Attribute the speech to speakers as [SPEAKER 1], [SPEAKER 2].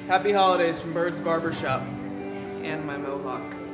[SPEAKER 1] Happy holidays from Bird's Barbershop.
[SPEAKER 2] And my mohawk.